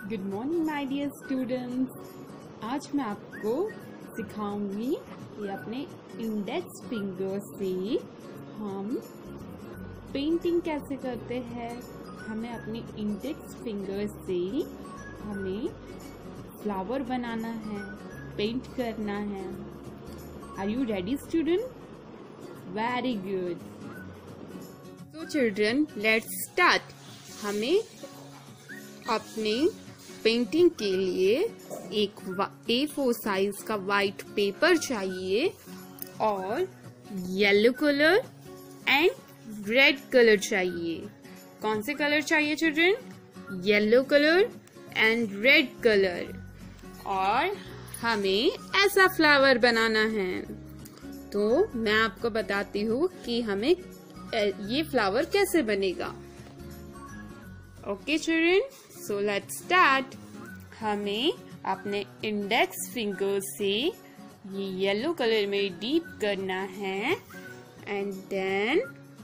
Good morning my dear students. आज मैं आपको सिखाऊंगी कि अपने इंडेक्स फिंगर से हम पेंटिंग कैसे करते हैं। हमें अपने इंडेक्स फिंगर से हमें फ्लावर बनाना है, पेंट करना है। Are you ready student? Very good. तो चिल्ड्रन लेट्स स्टार्ट। हमें अपने पेंटिंग के लिए एक A4 साइज का वाइट पेपर चाहिए और yellow colour and red colour चाहिए। कौन से कलर चाहिए children? Yellow colour and red colour. और हमें ऐसा फ्लावर बनाना है। तो मैं आपको बताती हूँ कि हमें ये फ्लावर कैसे बनेगा। Okay children, so let's start. हमें अपने इंडेक्स फिंगर से ये येलो कलर में डीप करना है एंड देन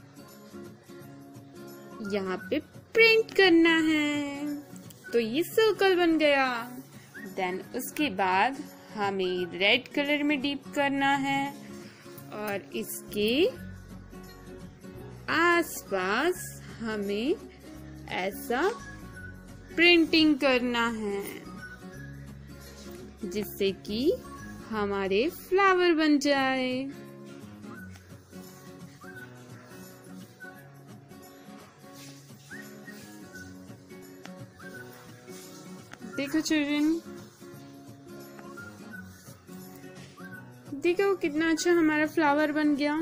यहाँ पे प्रिंट करना है। तो ये सर्कल बन गया। देन उसके बाद हमें रेड कलर में डीप करना है और इसके आसपास हमें ऐसा प्रिंटिंग करना है जिससे कि हमारे फ्लावर बन जाए। देखो चिल्ड्रन, देखो कितना अच्छा हमारा फ्लावर बन गया।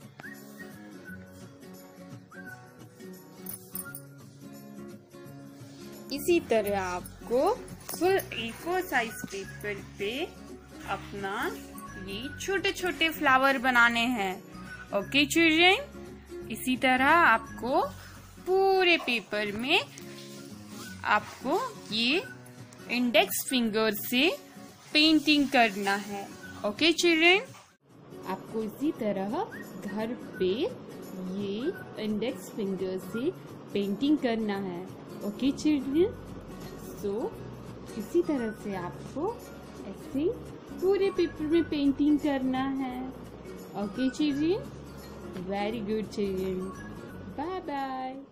इसी तरह आपको फुल A4 साइज पेपर पे अपना ये छोटे छोटे फ्लावर बनाने हैं। ओके चिल्ड्रन, इसी तरह आपको पूरे पेपर में आपको ये इंडेक्स फिंगर से पेंटिंग करना है। ओके चिल्ड्रन, आपको इसी तरह घर पे ये इंडेक्स फिंगर से पेंटिंग करना है। ओके चिल्ड्रन, सो इसी तरह से आपको ऐसे पूरे पेपर में पेंटिंग करना है। Okay children, very good children, bye bye.